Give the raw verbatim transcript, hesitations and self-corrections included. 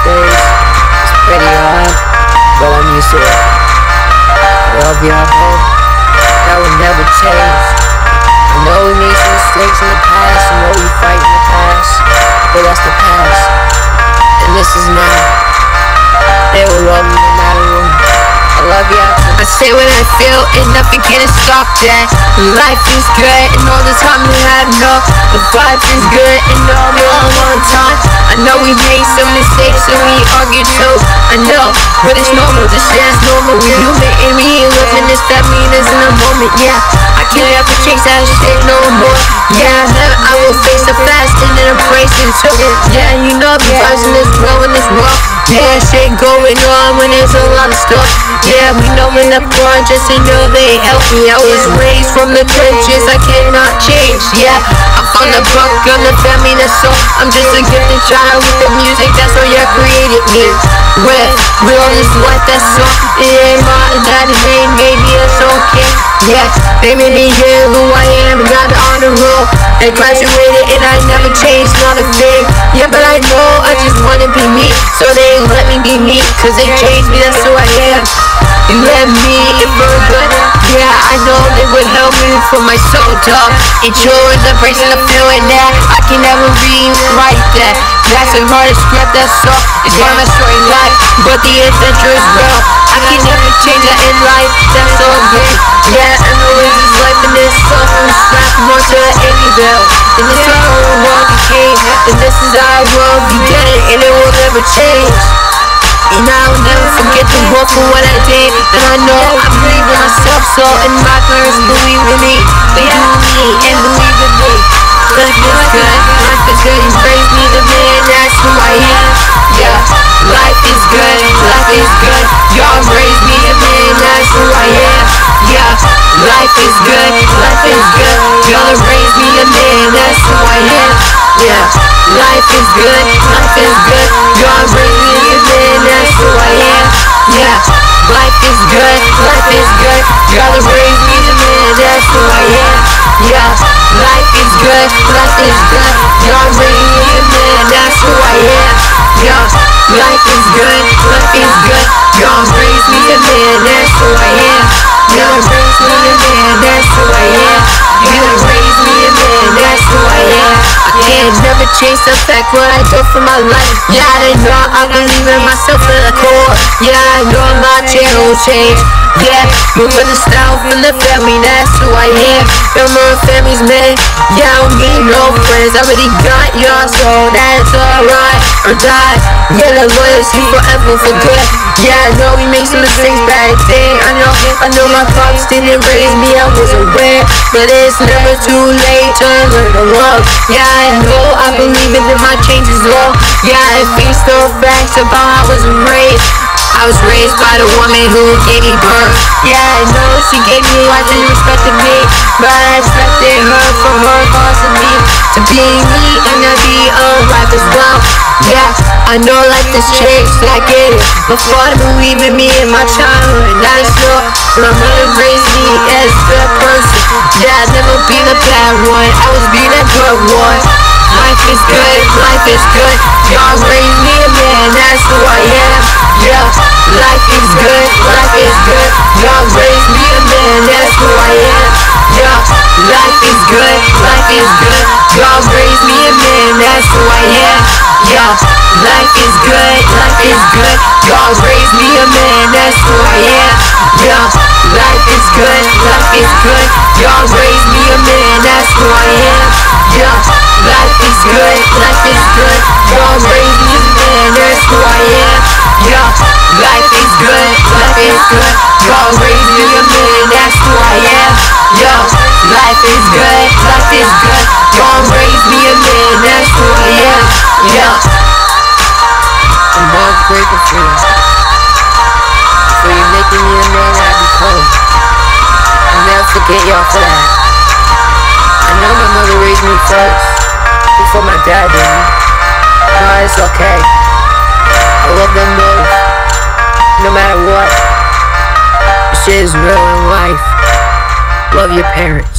days. It's pretty hard, but I'm used to it. I love you, I hope that will never change. I know we made some mistakes in the past, I know we fight in the past, but that's the past, and this is now. They will love me no matter what. I love you. I say what I feel and nothing can stop that. Life is good and all the time we have no. The vibe is good and all we all on time. I know we made some mistakes and we argue too. I know, but it's normal, this shit is normal. We human and we ain't living this, that mean is in a moment, yeah. I can't ever change that shit no more. Yeah, never I will face the past and then embrace it too. Yeah, you know the vibes in this world when it's wrong. Yeah, shit going on when there's a lot of stuff. Yeah, we know in the projects and know they help me. I was raised from the trenches, I cannot change. Yeah, I'm from the buck, I'm the family, that's all. I'm just a gifted child with the music, that's all you created me with. With all this life, that's all. It ain't mine, that it ain't, maybe it's okay. Yeah, they made me here who I am, got the honor roll. And graduated and I never changed, not a thing. Yeah, but I know I just wanna be me, so they let me be me, cause they changed me, that's who I am. You let me in for good. Yeah, I know they would help me for my soul, dog. Enjoying the breaks and the feeling that I can never rewrite that. That's the hardest script, that's all. It's part of my story life, but the adventure is real. I can never change that in life, that's all good. Yeah, I know it's just life in this soul, slap more to any bill. And this is how the world became, and this is our world began, and it will never change. And I will never forget the world for what I did. And I know I believe in myself, so and my parents believe in me. They do me and believe in me. Life is good, life is good, you praise me the man, that's who I am. Yeah, life is good, life is good. Y'all raise me the man, that's who I am. Yeah, life is good, life is good. Y'all raise me the man, that's who I am. Yeah, life is good, life is good. Y'all raise me the man, that's who I am. Yeah, life is good, life is good. Y'all raise me the man, that's who I am. Yeah, life is good, life is good. Y'all raise me the man, that's who I am. Yeah, life is good, life is good. Y'all raise me the man, that's who I am. Y'all raise me the man, that's who I am. Y'all raise me the man, that's who I am. I can't never change the fact what I do for my life. Yeah, I know I believe in myself to the core. Yeah, I know my channel will change. Yeah, but for the style, from the family, that's who I am. And my family's man. Yeah, I don't need no friends, I already got y'all, so that's alright. Or die. Yeah, the loyalty forever for good. Yeah, I know we make some mistakes back then. I know, I know my pops didn't raise me, I was aware. But it's never too late to learn to love. Yeah, I know, I believe in my changes, Lord. Yeah, I face the facts about how I was raised. I was raised by the woman who gave me birth. Yeah, I know she gave me life and respected me, but I expected her from her cause of me to be me and to be alive as well. Yeah, I know life has changed, I get it. Before I believe in me in my childhood, I know my mother raised me as a good person. Yeah, I'd never be the bad one, I was being a good one. Life is good, life is good. Y'all raised me a man, that's who I am. Yeah, life is good, life is good. Y'all raised me a man, that's who I am. Yeah, life is good, life is good. Y'all raised me a man, that's who I am. Yeah, life is good, life is good. Y'all raised me a man, that's who I am. Yeah, life is good, life is good. Y'all raised me a man, that's who I am. Yeah, life is good, life is good. Y'all raised me a man, that's who I am. Yeah, life is good, life is good. Y'all raised me a man, that's who I am. Yeah, life is good, life is good. Y'all raised me a man, that's who I am. Yeah, I'm all grateful for you, for you making me the man I become. I'll never forget y'all for that. I know my mother raised me first, before my dad did. No, it's okay. I love them both, no matter what. This shit is real in life. Love your parents.